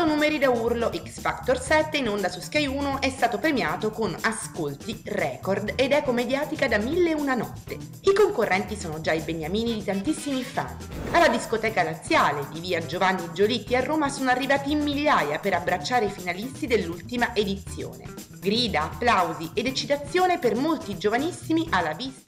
numeri da urlo, X Factor 7 in onda su Sky 1 è stato premiato con ascolti, record ed eco mediatica da 1001 notte. I concorrenti sono già i beniamini di tantissimi fan. Alla discoteca laziale di via Giovanni Giolitti a Roma sono arrivati in migliaia per abbracciare i finalisti dell'ultima edizione. Grida, applausi ed eccitazione per molti giovanissimi alla vista